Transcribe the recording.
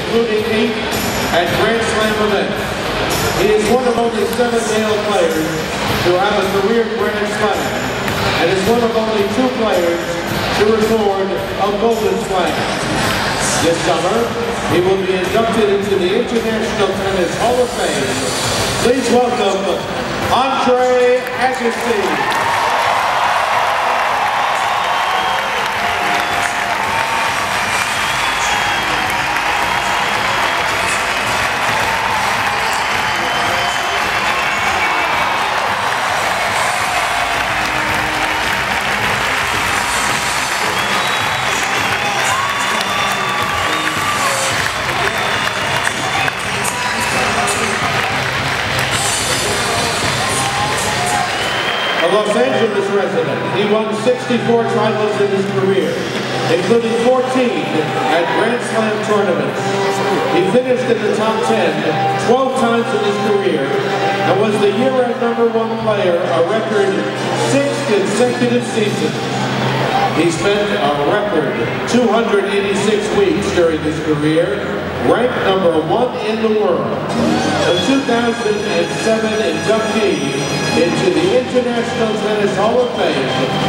including 8 at Grand Slam events. He is one of only 7 male players to have a career Grand Slam, and is one of only 2 players to record a Golden Slam. This summer, he will be inducted into the International Tennis Hall of Fame. Please welcome Andre Agassi. A Los Angeles resident, he won 64 titles in his career, including 14 at Grand Slam tournaments. He finished in the top 10 12 times in his career and was the year-end #1 player a record 6 consecutive seasons. He spent a record 286 weeks during his career, ranked #1 in the world. The 2007 inductee into the International Tennis Hall of Fame,